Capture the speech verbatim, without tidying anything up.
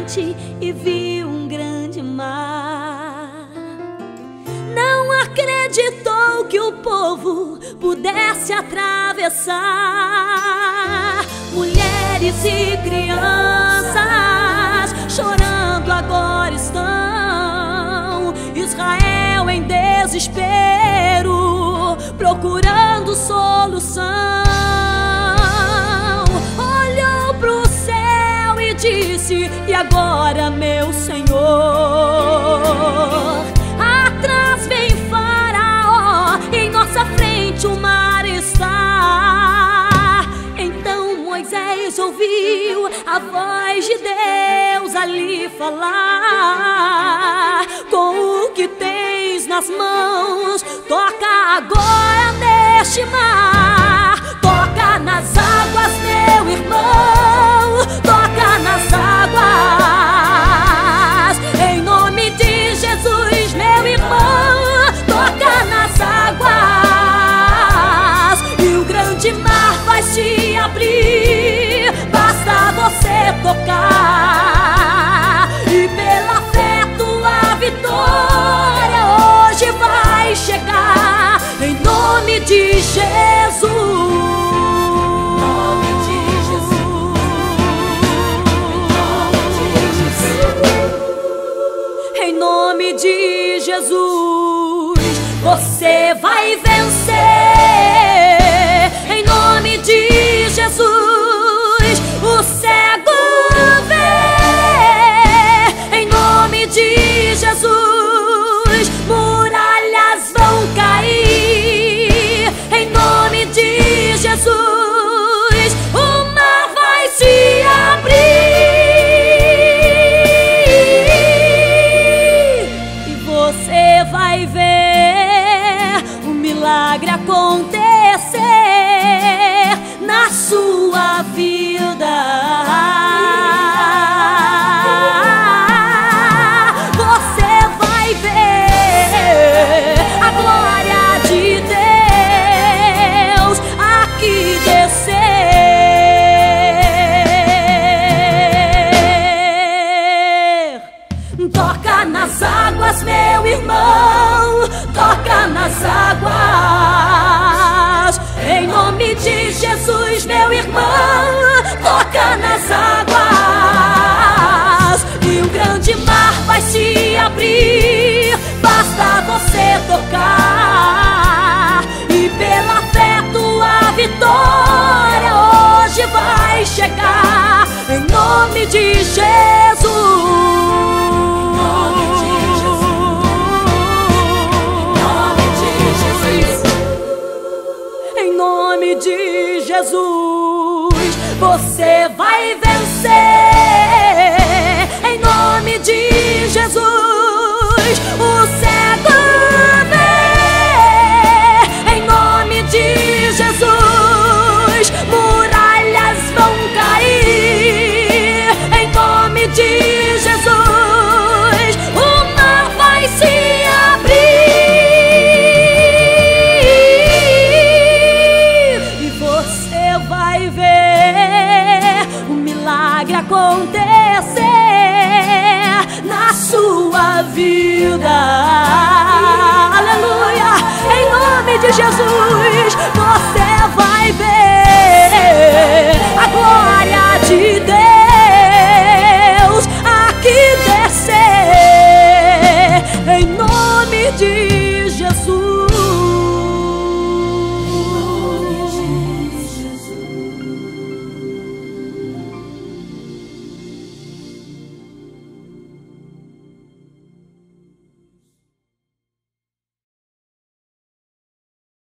frente e vi um grande mar. Não acreditou que o povo pudesse atravessar. Mulheres e crianças chorando agora estão. Israel em desespero, procurando solução. Olhou pro céu e disse: e agora, meu Senhor? Atrás vem Faraó, em nossa frente o mar está. Então Moisés ouviu a voz de Deus ali falar: com o que tens nas mãos, toca agora neste mar. Toca nas águas, meu irmão, toca nas águas. Em nome de Jesus, meu irmão, toca nas águas. E o grande mar vai se abrir, basta você tocar. E pela fé tua vitória hoje vai chegar. Em nome de Jesus. Em nome de Jesus, você vai vencer. Em nome de Jesus, o cego vê. Em nome de Jesus, muralhas vão cair. Em nome de Jesus, o mar vai se abrir. Você vai ver o milagre acontecer na sua vida. Você vai ver a glória de Deus aqui descer. Toca nas águas, meu irmão, toca nas águas. Em nome de Jesus, meu irmão, toca nas águas. E o grande mar vai se abrir, basta você tocar. E pela fé tua vitória hoje vai chegar. Em nome de Jesus. Em nome de Jesus, você vai vencer. Em nome de Jesus, o cego vê. Em nome de Jesus, muralhas vão cair. Em nome de Jesus, o mar vai se abrir. Vai ver o milagre acontecer na sua vida. Aleluia! Em nome de Jesus, você